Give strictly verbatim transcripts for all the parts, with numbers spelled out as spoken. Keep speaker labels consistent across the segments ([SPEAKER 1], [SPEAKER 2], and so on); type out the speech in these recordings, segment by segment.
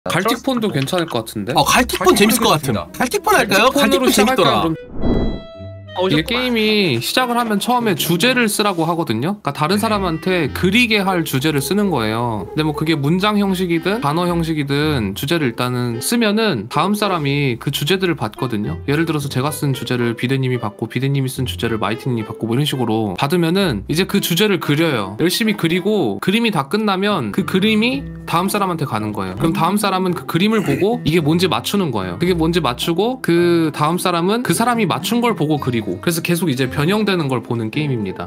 [SPEAKER 1] 갈틱폰도 괜찮을 것 같은데?
[SPEAKER 2] 어 갈틱폰 재밌을 것 같은. 갈틱폰 할까요? 갈틱폰 재밌더라.
[SPEAKER 1] 어, 이게 게임이 시작을 하면 처음에 주제를 쓰라고 하거든요. 그러니까 다른 사람한테 그리게 할 주제를 쓰는 거예요. 근데 뭐 그게 문장 형식이든 단어 형식이든 주제를 일단은 쓰면은 다음 사람이 그 주제들을 받거든요. 예를 들어서 제가 쓴 주제를 비데님이 받고 비데님이 쓴 주제를 마이팅님이 받고 뭐 이런 식으로 받으면은 이제 그 주제를 그려요. 열심히 그리고 그림이 다 끝나면 그 그림이 다음 사람한테 가는 거예요. 그럼 다음 사람은 그 그림을 보고 이게 뭔지 맞추는 거예요. 그게 뭔지 맞추고 그 다음 사람은 그 사람이 맞춘 걸 보고 그리고 그래서 계속 이제 변형되는 걸 보는 게임입니다.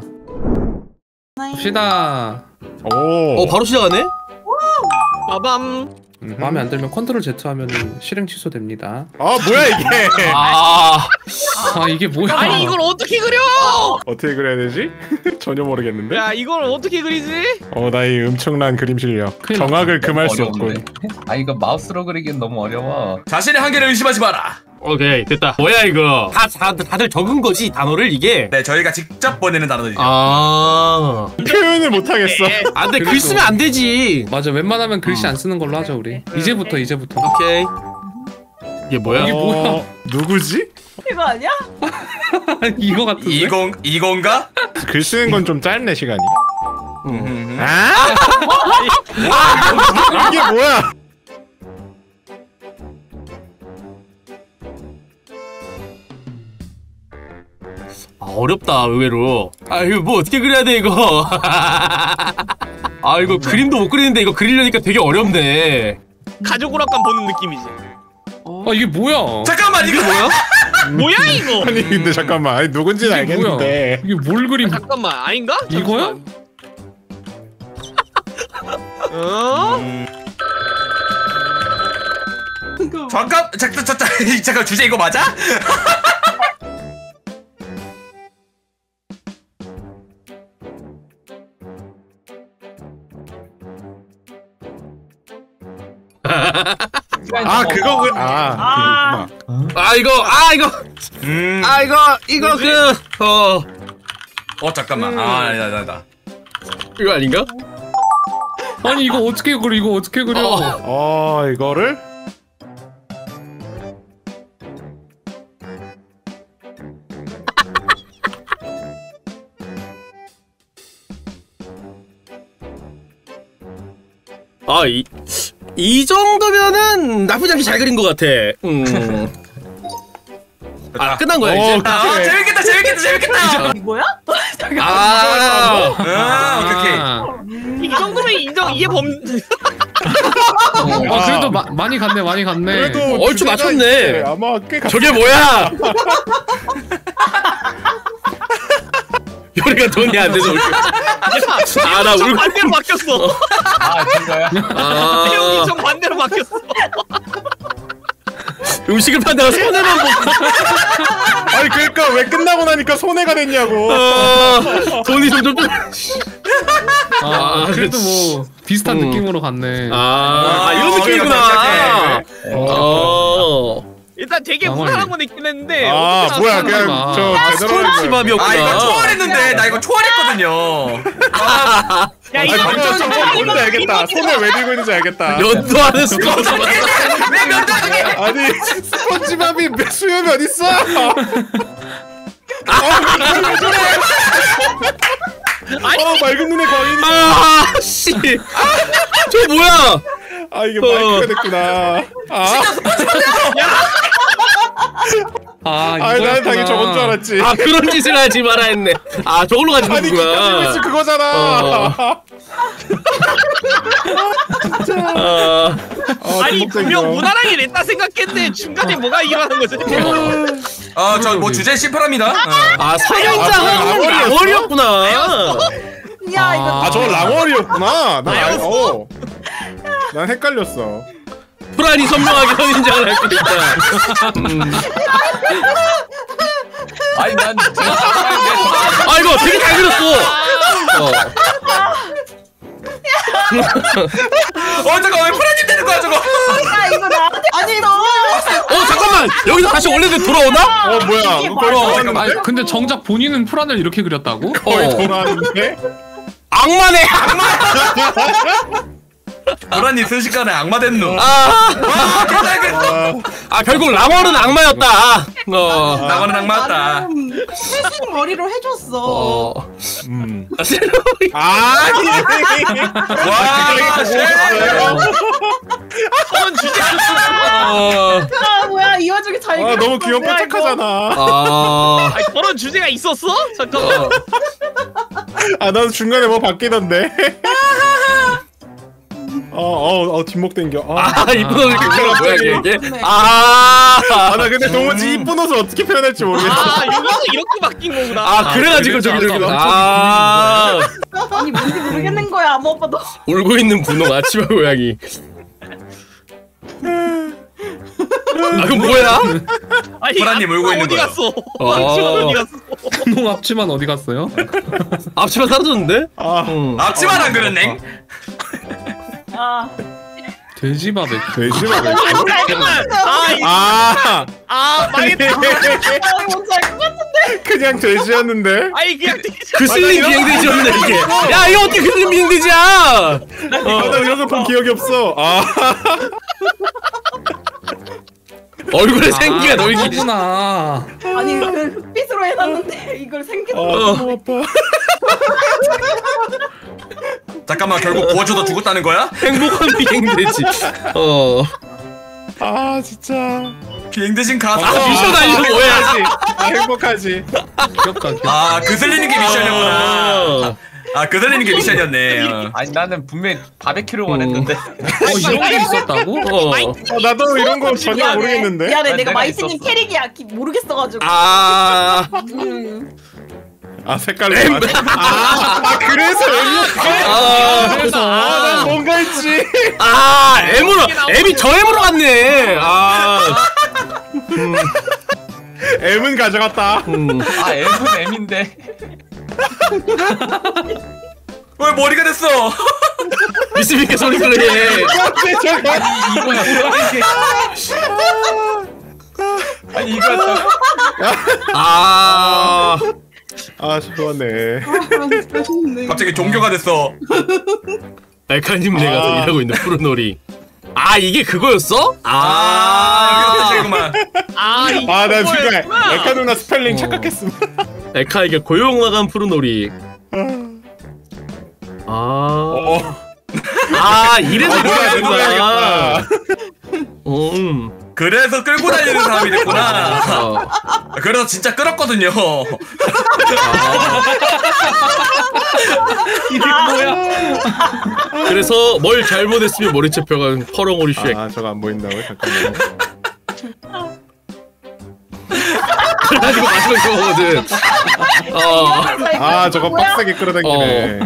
[SPEAKER 1] 봅시다.
[SPEAKER 3] 오.
[SPEAKER 2] 어 바로 시작하네?
[SPEAKER 4] 빠밤.
[SPEAKER 1] 음, 마음에 안 들면 컨트롤 Z 하면은 실행 취소됩니다.
[SPEAKER 3] 아 뭐야 이게?
[SPEAKER 2] 아,
[SPEAKER 1] 아 이게 뭐야?
[SPEAKER 4] 아니 이걸 어떻게 그려?
[SPEAKER 3] 어떻게 그려야 되지? 전혀 모르겠는데.
[SPEAKER 4] 야 이걸 어떻게 그리지?
[SPEAKER 3] 어 나의 엄청난 그림 실력. 정확을 금할 수 없군.
[SPEAKER 5] 아 이거 마우스로 그리기엔 너무 어려워.
[SPEAKER 6] 자신의 한계를 의심하지 마라.
[SPEAKER 2] 오케이 됐다. 뭐야 이거? 다, 다 다들 적은 거지 단어를 이게?
[SPEAKER 6] 네, 저희가 직접 보내는 단어들이죠.
[SPEAKER 2] 아
[SPEAKER 3] 표현을 못 하겠어.
[SPEAKER 2] 안 돼. 글 쓰면 안 되지.
[SPEAKER 1] 맞아. 웬만하면 글씨 안 쓰는 걸로 하죠 우리. 이제부터 이제부터.
[SPEAKER 2] 오케이. 이게 뭐야?
[SPEAKER 1] 이게 뭐야?
[SPEAKER 3] 어, 누구지?
[SPEAKER 7] 이거 아니야?
[SPEAKER 1] 이거 같은데?
[SPEAKER 6] 이건 이건가?
[SPEAKER 3] 글 쓰는 건 좀 짧네 시간이.
[SPEAKER 6] 음.
[SPEAKER 3] 아? 이게 뭐야?
[SPEAKER 2] 아, 어렵다 의외로. 아 이거 뭐 어떻게 그려야 돼 이거? 아 이거 그림도 못 그리는데 이거 그리려니까 되게 어렵네.
[SPEAKER 4] 가족 오락관 보는 느낌이지.
[SPEAKER 1] 아 이게 뭐야?
[SPEAKER 6] 잠깐만 이거 뭐야?
[SPEAKER 4] 뭐야 이거?
[SPEAKER 3] 아니 근데 잠깐만. 아니 누군지는
[SPEAKER 1] 이게
[SPEAKER 3] 알겠는데.
[SPEAKER 1] 뭐야? 이게 뭘 그림?
[SPEAKER 4] 잠깐만 아닌가?
[SPEAKER 1] 이거야?
[SPEAKER 4] 어?
[SPEAKER 6] 음. 잠깐 잠깐 잠깐 잠깐 주제 이거 맞아?
[SPEAKER 3] 아 그거 그 아.
[SPEAKER 2] 아 이거 아 이거
[SPEAKER 6] 음.
[SPEAKER 2] 아 이거 이거 그 어
[SPEAKER 6] 어 잠깐만. 아 아니다 아니다.
[SPEAKER 2] 이거 아닌가?
[SPEAKER 1] 아니 이거 어떻게 그려? 이거 어떻게 그려?
[SPEAKER 2] 어.
[SPEAKER 3] 어 이거를
[SPEAKER 2] 아 이 이 정도면은 나쁘지 않게 잘 그린 것 같아. 음. 아 끝난 거야 이제.
[SPEAKER 3] 어,
[SPEAKER 6] 아 재밌겠다 재밌겠다 재밌겠다.
[SPEAKER 7] 이거야?
[SPEAKER 2] 아,
[SPEAKER 6] 아 오케이.
[SPEAKER 1] 아,
[SPEAKER 4] 이 정도면 인정. 이게 범.
[SPEAKER 1] 아 그래도 마, 많이 갔네 많이 갔네.
[SPEAKER 3] 그래도
[SPEAKER 2] 얼추
[SPEAKER 3] 주제가
[SPEAKER 2] 맞췄네.
[SPEAKER 3] 있대. 아마 꽤 갔...
[SPEAKER 2] 저게 뭐야? 요리가 돈이 안 돼서 울고. 아나 울고.
[SPEAKER 4] 반대로 바뀌었어.
[SPEAKER 5] 아 진짜야?
[SPEAKER 2] 아
[SPEAKER 4] 태용이 정 반대로 바뀌었어.
[SPEAKER 2] 음식을 판다가 손해만 보고.
[SPEAKER 3] 아니 그러니까 왜 끝나고 나니까 손해가 됐냐고.
[SPEAKER 2] 아, 돈이 점점.
[SPEAKER 1] 아,
[SPEAKER 2] 아,
[SPEAKER 1] 그래도 뭐 비슷한
[SPEAKER 2] 음.
[SPEAKER 1] 느낌으로 갔네.
[SPEAKER 2] 아,
[SPEAKER 6] 아,
[SPEAKER 2] 이런
[SPEAKER 6] 어,
[SPEAKER 2] 느낌이구나.
[SPEAKER 1] 어.
[SPEAKER 4] 일단 되게
[SPEAKER 1] 망원이.
[SPEAKER 4] 우산한 건 있긴 했는데.
[SPEAKER 3] 아
[SPEAKER 4] 어떻게
[SPEAKER 3] 뭐야
[SPEAKER 4] 나왔어?
[SPEAKER 3] 그냥
[SPEAKER 1] 아,
[SPEAKER 3] 저
[SPEAKER 2] 아,
[SPEAKER 3] 제대로 한 거야.
[SPEAKER 2] 스폰지밥이었구나.
[SPEAKER 6] 아 이거 초월했는데 나 이거 초월했거든요.
[SPEAKER 4] 야
[SPEAKER 3] 아니
[SPEAKER 4] 이거
[SPEAKER 3] 완전 저거 뭔지 알겠다. 손을 왜 들고 있는지 알겠다.
[SPEAKER 2] 연도하는 스폰지밥.
[SPEAKER 6] 왜 면도하게?
[SPEAKER 3] 아니 스펀지밥이 수염이 어딨어? 아 맑은 눈의 광인이.
[SPEAKER 2] 아, 씨. 저 뭐야?
[SPEAKER 3] 아 이게 마이크가 됐구나. 아,
[SPEAKER 1] 아
[SPEAKER 3] 아니
[SPEAKER 1] 이거였구나.
[SPEAKER 3] 나는 당연히 저건 줄 알았지.
[SPEAKER 2] 아, 그런 짓을 하지 말아 했네. 아, 저걸로 가지고
[SPEAKER 3] 아니 기타
[SPEAKER 2] 있구나.
[SPEAKER 3] 스 그거잖아.
[SPEAKER 2] 어. 아,
[SPEAKER 4] 아니 분명 무난하게 냈다 생각했는데 중간에 뭐가 일어나는 거지?
[SPEAKER 6] 아 저 뭐 주제 심플합니다. 어.
[SPEAKER 2] 아, 선인장은 랑월이었구나.
[SPEAKER 7] 야 이거
[SPEAKER 3] 아 저거 랑월이었구나. 난 알, 어. 난 헷갈렸어.
[SPEAKER 2] 프란이 선명하게 선인장을 할 수도 있다. 음.
[SPEAKER 5] 아니 난
[SPEAKER 2] 아, 이거 되게 잘 그렸어. 어.
[SPEAKER 6] 어 잠깐 왜 프라님 되는 거야 저거?
[SPEAKER 7] 야 이거 나한테 아니 너
[SPEAKER 2] 어, 잠깐만. 여기서 다시 원래대로 돌아오나?
[SPEAKER 3] 어 뭐야?
[SPEAKER 7] 이게
[SPEAKER 3] 거의
[SPEAKER 7] 뭐야?
[SPEAKER 3] 돌아왔는데?
[SPEAKER 1] 아니 근데 정작 본인은 프란을 이렇게 그렸다고?
[SPEAKER 3] 거의
[SPEAKER 2] 어.
[SPEAKER 3] 돌아왔는데?
[SPEAKER 2] 악마네.
[SPEAKER 6] 보라님 순식간에 악마 된 놈.
[SPEAKER 2] 아,
[SPEAKER 3] 아,
[SPEAKER 2] 아 결국 라멀은 악마였다. 어.
[SPEAKER 6] 나가는 악마였다.
[SPEAKER 7] 나는 회식 머리로 해줬어.
[SPEAKER 2] 어.
[SPEAKER 3] 음.
[SPEAKER 2] 아,
[SPEAKER 3] 아니.
[SPEAKER 6] 와, 쉣.
[SPEAKER 4] 저런 주제
[SPEAKER 2] 어.
[SPEAKER 7] 아 뭐야 이 와중에 잘.
[SPEAKER 3] 아 너무 귀여운
[SPEAKER 7] 뭐야, 이거.
[SPEAKER 3] 뽀짝하잖아.
[SPEAKER 2] 아.
[SPEAKER 4] 아니 저런 주제가 있었어? 잠깐만.
[SPEAKER 3] 아 나도 중간에 뭐 바뀌던데. 어어어 어, 뒷목 당겨.
[SPEAKER 2] 아, 이쁜 옷을 입고
[SPEAKER 3] 아,
[SPEAKER 2] 뭐야 이게?
[SPEAKER 7] 네.
[SPEAKER 2] 아.
[SPEAKER 3] 아나 근데 도무지 이쁜 옷을 어떻게 표현할지 모르겠어.
[SPEAKER 4] 아 이거서 이렇게 바뀐 거구나.
[SPEAKER 2] 아, 그래가지고 저기 저기. 아.
[SPEAKER 7] 아니 뭔지 모르겠는 거야 아무 오빠도.
[SPEAKER 2] 울고 있는 분홍 아치마 고양이. 아, 그건 뭐야?
[SPEAKER 4] 아니
[SPEAKER 6] 보라님
[SPEAKER 4] 앞-
[SPEAKER 6] 울고 있는
[SPEAKER 4] 어디
[SPEAKER 6] 거예요.
[SPEAKER 4] 갔어?
[SPEAKER 2] 어.
[SPEAKER 4] 앞치마 어디 갔어?
[SPEAKER 1] 분홍 앞치마는 어디 갔어요?
[SPEAKER 2] 앞치마 사라졌는데?
[SPEAKER 3] 아
[SPEAKER 2] 응.
[SPEAKER 6] 앞치마는 안 그랬네.
[SPEAKER 7] 아.
[SPEAKER 1] 돼지 바베큐.
[SPEAKER 3] 돼지만 왜?
[SPEAKER 4] 잠깐만. 아, 이-
[SPEAKER 3] 아
[SPEAKER 4] 아 망했다.
[SPEAKER 7] 아 뭔지 알 것 같은데.
[SPEAKER 3] 그냥 돼지였는데.
[SPEAKER 4] 아니 그냥 되게
[SPEAKER 2] 그 슬림 비행돼지였네 이게. 야, 이거 어떻게 그 슬림 비행돼지야?
[SPEAKER 3] 아, 나 이런 거 본 기억이 없어. 아
[SPEAKER 2] 얼굴에 생기가 너무 기.
[SPEAKER 1] 구나.
[SPEAKER 7] 아니 그 흑빛으로 해놨는데 이걸 생기는
[SPEAKER 3] 아,
[SPEAKER 7] 거.
[SPEAKER 3] 너무 아파.
[SPEAKER 6] 잠깐만 결국 구워줘도 죽었다는 거야?
[SPEAKER 2] 행복한 비행돼지. 어.
[SPEAKER 3] 아 진짜.
[SPEAKER 6] 비행 대신 가서.
[SPEAKER 2] 아, 미션 알려면 뭐 해야지?
[SPEAKER 3] 아 행복하지.
[SPEAKER 1] 귀엽다. 귀엽다.
[SPEAKER 6] 아, 그 슬리는 게 미션이었구나.
[SPEAKER 2] 어.
[SPEAKER 6] 아, 그 슬리는 게 미션이었네. 어.
[SPEAKER 5] 아니 나는 분명히 바베큐를 원했는데.
[SPEAKER 1] 어 이런 게 있었다고?
[SPEAKER 2] 어.
[SPEAKER 3] 어, 나도 이런 거 전혀
[SPEAKER 7] 미안해.
[SPEAKER 3] 모르겠는데.
[SPEAKER 7] 미안해
[SPEAKER 5] 난
[SPEAKER 7] 내가
[SPEAKER 5] 내가
[SPEAKER 7] 마이트님
[SPEAKER 5] 있었어.
[SPEAKER 7] 캐릭이야 기- 모르겠어가지고.
[SPEAKER 2] 아.
[SPEAKER 7] 음.
[SPEAKER 3] 아 색깔로. 아, 아 그래서
[SPEAKER 2] 아.
[SPEAKER 1] 그래서
[SPEAKER 3] 아, 난 뭔가 했지.
[SPEAKER 2] 아, M으로 M이 저 M으로 갔네. 아.
[SPEAKER 3] M은 가져갔다.
[SPEAKER 2] 음.
[SPEAKER 5] 아 M은 M인데.
[SPEAKER 6] 왜 머리가 됐어?
[SPEAKER 2] 미스미케 소리를 해.
[SPEAKER 5] 아니 이거였다고?
[SPEAKER 2] 아.
[SPEAKER 3] 아 좋았네.
[SPEAKER 6] 갑자기 종교가 됐어.
[SPEAKER 2] 알카님 내가
[SPEAKER 3] 아.
[SPEAKER 2] 일하고 있는 푸른놀이. 아, 이게 그거였어?
[SPEAKER 6] 아,
[SPEAKER 2] 아.
[SPEAKER 6] 여기가 끝이구만.
[SPEAKER 4] 아 이거
[SPEAKER 3] 아 나 지금
[SPEAKER 4] 뭐였구나.
[SPEAKER 3] 에카 누나 스펠링
[SPEAKER 2] 어.
[SPEAKER 3] 착각했음.
[SPEAKER 2] 에카에게 고용 나간 푸른놀이. 아.
[SPEAKER 3] 어.
[SPEAKER 2] 아, 이래서
[SPEAKER 3] 아,
[SPEAKER 2] 그거야
[SPEAKER 3] 뭐야,
[SPEAKER 2] 된다.
[SPEAKER 3] 뭐야.
[SPEAKER 2] 음.
[SPEAKER 6] 그래서 끌고 다니는 사람이 됐구나.
[SPEAKER 2] 어.
[SPEAKER 6] 그래서 진짜 끌었거든요.
[SPEAKER 1] 이게 뭐야?
[SPEAKER 2] 그래서 뭘 잘못했으면 머리 채펴간 퍼렁오리 쉑.
[SPEAKER 3] 아 저거 안 보인다고 잠깐만.
[SPEAKER 2] 그래가지고 마지막 그거거든. 어.
[SPEAKER 3] 아 저거 빡세게 끌어당기네.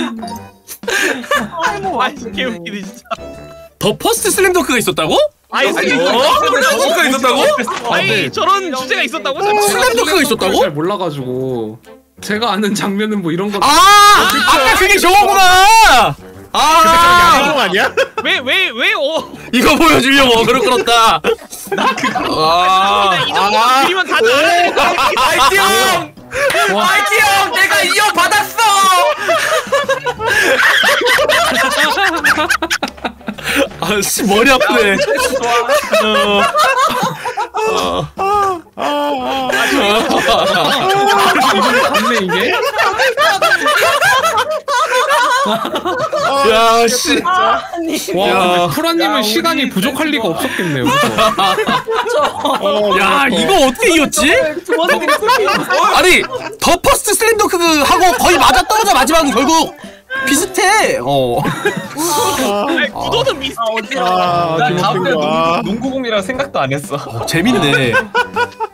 [SPEAKER 7] 아이고
[SPEAKER 4] 아 이게 웃기네 진짜.
[SPEAKER 2] 더 퍼스트 슬램덩크가 있었다고?
[SPEAKER 4] 아니
[SPEAKER 6] 아니,
[SPEAKER 4] 이거
[SPEAKER 6] 어? 저거가 있었다고?
[SPEAKER 4] 아니 저런 주제가 있었다고? 잠시만.
[SPEAKER 2] 슬램덩크가 있었다고?
[SPEAKER 1] 잘 몰라가지고 제가 아는 장면은 뭐 이런 거.
[SPEAKER 2] 아! 아까 그게 저거구나! 아!
[SPEAKER 3] 야동 아니야?
[SPEAKER 4] 왜왜왜 어?
[SPEAKER 2] 이거 보여주려고 어그로 끌었다. 아.
[SPEAKER 4] 이 정도 그리면 다들 알아야 돼.
[SPEAKER 6] 아이티 형! 아이티 형! 내가 이 형 받았어!
[SPEAKER 2] 아씨 머리 아프네. 어. 어.
[SPEAKER 1] 맞네 이게?
[SPEAKER 2] 야 씨.
[SPEAKER 7] 아니
[SPEAKER 1] 와
[SPEAKER 2] 야.
[SPEAKER 1] 근데 쿠라님은 시간이 부족할 리가 없었겠네요. 그죠?
[SPEAKER 3] 어,
[SPEAKER 2] 야 이거 어떻게 이겼지?
[SPEAKER 7] 조원들이 스피드.
[SPEAKER 2] 아니 더 퍼스트 슬램덩크 하고 거의 맞아 떨어져 마지막은 결국 비슷해. 어.
[SPEAKER 4] 아니, 구도는 비슷해.
[SPEAKER 7] 아 어디야?
[SPEAKER 3] 아
[SPEAKER 5] 난 다음에
[SPEAKER 3] 김옥빈 거.
[SPEAKER 5] 농구, 농구공이라 생각도 안 했어.
[SPEAKER 2] 어, 재밌네.